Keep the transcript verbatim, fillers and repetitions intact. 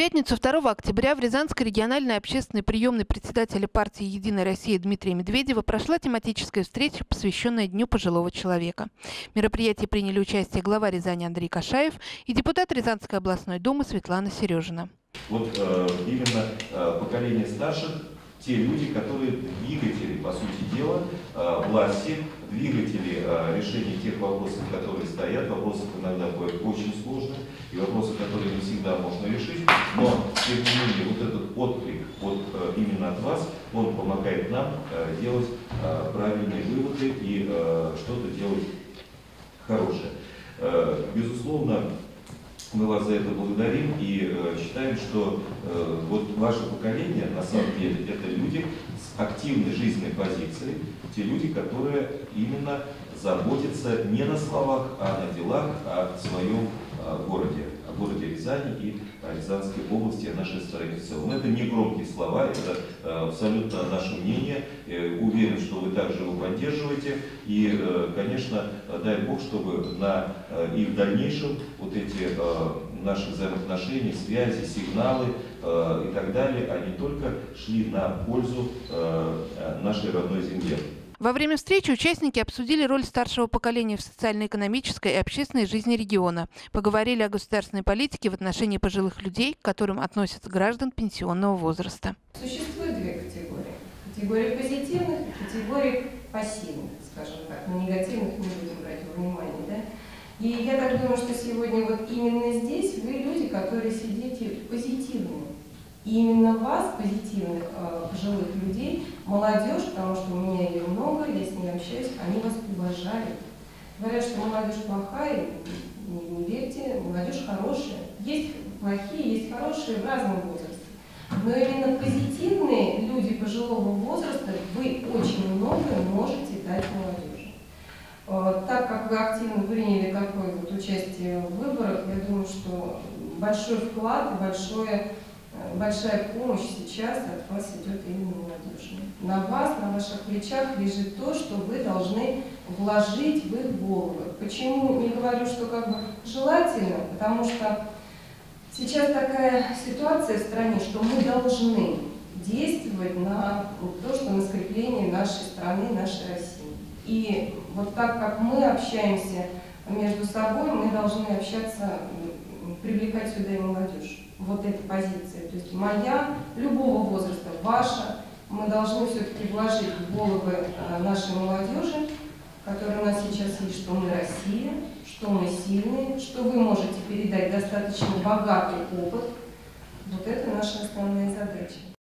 пятницу, второго октября, в Рязанской региональной общественной приемной председателя партии «Единая Россия» Дмитрия Медведева прошла тематическая встреча, посвященная Дню пожилого человека. В мероприятии приняли участие глава Рязани Андрей Кашаев и депутат Рязанской областной думы Светлана Сережина. Вот э, именно э, поколение старших, те люди, которые двигатели, по сути дела, э, власти, двигатели э, решения тех вопросов, которые стоят, вопросов иногда бывают очень сложных, и вопросы, которые не всегда можно решить, но, тем не менее, вот этот отклик вот, э, именно от вас, он помогает нам э, делать э, правильные выводы и э, что-то делать хорошее. Э, безусловно, мы вас за это благодарим и э, считаем, что э, вот ваше поколение, на самом деле, это люди с активной жизненной позицией, те люди, которые именно заботятся не на словах, а на делах о своем э, городе, о городе Рязани и о Рязанской области, о нашей стране в целом. Это не громкие слова, это э, абсолютно наше мнение. Э, уверен, что вы также его поддерживаете. И, э, конечно, дай Бог, чтобы на, э, и в дальнейшем вот эти э, наши взаимоотношения, связи, сигналы э, и так далее, они только шли на пользу э, нашей родной земле. Во время встречи участники обсудили роль старшего поколения в социально-экономической и общественной жизни региона. Поговорили о государственной политике в отношении пожилых людей, к которым относятся граждан пенсионного возраста. Существует две категории. Категория позитивных и категория пассивных, скажем так. Но негативных не будем брать во внимание. Да? И я так думаю, что сегодня вот именно здесь вы люди, которые сидите позитивными. И именно вас, позитивных э, пожилых людей, молодежь, потому что у меня ее много, я с ней общаюсь, они вас уважают. Говорят, что молодежь плохая, не, не верьте, молодежь хорошая. Есть плохие, есть хорошие в разном возрасте. Но именно позитивные люди пожилого возраста, вы очень многое можете дать молодежи. Э, так как вы активно приняли такое вот участие в выборах, я думаю, что большой вклад и большое... Большая помощь сейчас от вас идет именно молодежи. На вас, на ваших плечах лежит то, что вы должны вложить в их головы. Почему не говорю, что как бы желательно? Потому что сейчас такая ситуация в стране, что мы должны действовать на то, что на скрепление нашей страны, нашей России. И вот так как мы общаемся между собой, мы должны общаться, привлекать сюда и молодежь. Вот эта позиция, то есть моя, любого возраста, ваша, мы должны все-таки вложить в головы нашей молодежи, которая у нас сейчас есть, что мы Россия, что мы сильные, что вы можете передать достаточно богатый опыт. Вот это наша основная задача.